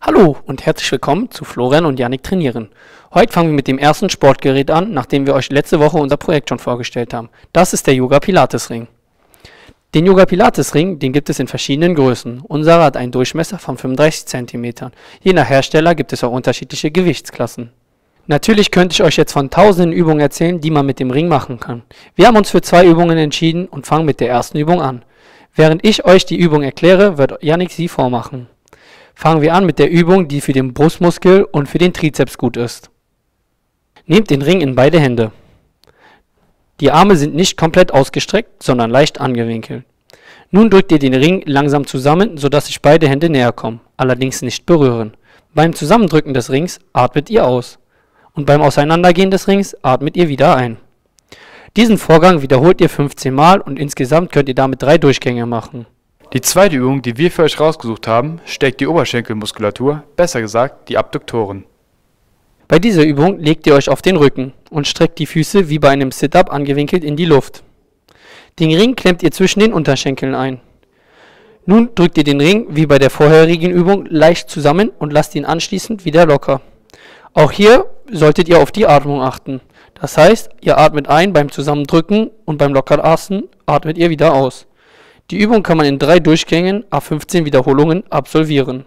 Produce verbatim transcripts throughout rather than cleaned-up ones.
Hallo und herzlich willkommen zu Florian und Jannik trainieren. Heute fangen wir mit dem ersten Sportgerät an, nachdem wir euch letzte Woche unser Projekt schon vorgestellt haben. Das ist der Yoga Pilates Ring. Den Yoga Pilates Ring, den gibt es in verschiedenen Größen. Unserer hat einen Durchmesser von fünfunddreißig Zentimetern. Je nach Hersteller gibt es auch unterschiedliche Gewichtsklassen. Natürlich könnte ich euch jetzt von tausenden Übungen erzählen, die man mit dem Ring machen kann. Wir haben uns für zwei Übungen entschieden und fangen mit der ersten Übung an. Während ich euch die Übung erkläre, wird Jannik sie vormachen. Fangen wir an mit der Übung, die für den Brustmuskel und für den Trizeps gut ist. Nehmt den Ring in beide Hände. Die Arme sind nicht komplett ausgestreckt, sondern leicht angewinkelt. Nun drückt ihr den Ring langsam zusammen, sodass sich beide Hände näher kommen, allerdings nicht berühren. Beim Zusammendrücken des Rings atmet ihr aus und beim Auseinandergehen des Rings atmet ihr wieder ein. Diesen Vorgang wiederholt ihr fünfzehn Mal und insgesamt könnt ihr damit drei Durchgänge machen. Die zweite Übung, die wir für euch rausgesucht haben, stärkt die Oberschenkelmuskulatur, besser gesagt die Abduktoren. Bei dieser Übung legt ihr euch auf den Rücken und streckt die Füße wie bei einem Sit-Up angewinkelt in die Luft. Den Ring klemmt ihr zwischen den Unterschenkeln ein. Nun drückt ihr den Ring wie bei der vorherigen Übung leicht zusammen und lasst ihn anschließend wieder locker. Auch hier solltet ihr auf die Atmung achten. Das heißt, ihr atmet ein beim Zusammendrücken und beim Lockerlassen atmet ihr wieder aus. Die Übung kann man in drei Durchgängen à fünfzehn Wiederholungen absolvieren.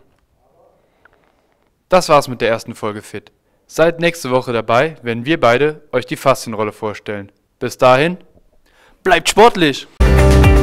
Das war's mit der ersten Folge Fit. Seid nächste Woche dabei, wenn wir beide euch die Faszienrolle vorstellen. Bis dahin, bleibt sportlich!